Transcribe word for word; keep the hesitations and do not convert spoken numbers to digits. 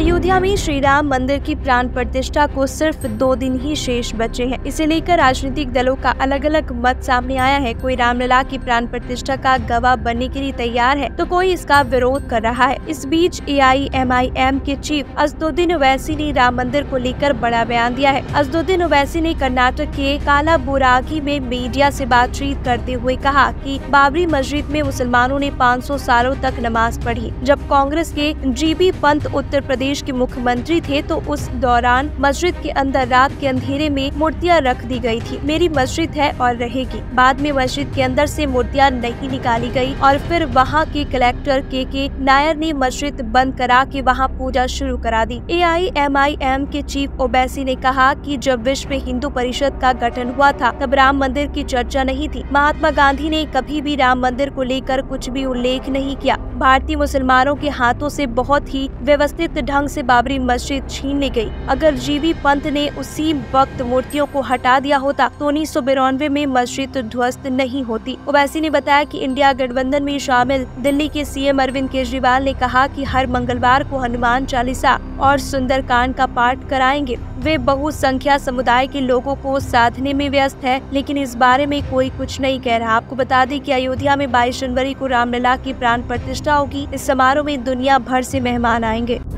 अयोध्या में श्री राम मंदिर की प्राण प्रतिष्ठा को सिर्फ दो दिन ही शेष बचे हैं। इसे लेकर राजनीतिक दलों का अलग अलग मत सामने आया है। कोई रामलला की प्राण प्रतिष्ठा का गवाह बनने के लिए तैयार है तो कोई इसका विरोध कर रहा है। इस बीच A I M I M के चीफ असदुद्दीन ओवैसी ने राम मंदिर को लेकर बड़ा बयान दिया है। असदुद्दीन ओवैसी ने कर्नाटक के कालाबुरागी में मीडिया से बातचीत करते हुए कहा कि बाबरी मस्जिद में मुसलमानों ने पाँच सौ सालों तक नमाज पढ़ी। जब कांग्रेस के जी बी पंत उत्तर प्रदेश के मुख्यमंत्री थे तो उस दौरान मस्जिद के अंदर रात के अंधेरे में मूर्तियां रख दी गई थी। मेरी मस्जिद है और रहेगी। बाद में मस्जिद के अंदर से मूर्तियां नहीं निकाली गई और फिर वहां के कलेक्टर के के नायर ने मस्जिद बंद करा के वहां पूजा शुरू करा दी। A I M I M के चीफ ओवैसी ने कहा कि जब विश्व हिंदू परिषद का गठन हुआ था तब राम मंदिर की चर्चा नहीं थी। महात्मा गांधी ने कभी भी राम मंदिर को लेकर कुछ भी उल्लेख नहीं किया। भारतीय मुसलमानों के हाथों से बहुत ही व्यवस्थित ढंग से बाबरी मस्जिद छीन ली गई। अगर जी बी पंत ने उसी वक्त मूर्तियों को हटा दिया होता तो उन्नीस सौ बिरानवे में मस्जिद ध्वस्त नहीं होती। ओवैसी ने बताया कि इंडिया गठबंधन में शामिल दिल्ली के सी एम अरविंद केजरीवाल ने कहा कि हर मंगलवार को हनुमान चालीसा और सुंदरकांड का पाठ कराएंगे। वे बहुसंख्या समुदाय के लोगों को साधने में व्यस्त है, लेकिन इस बारे में कोई कुछ नहीं कह रहा। आपको बता दें कि अयोध्या में बाईस जनवरी को रामलला की प्राण प्रतिष्ठा होगी। इस समारोह में दुनिया भर से मेहमान आएंगे।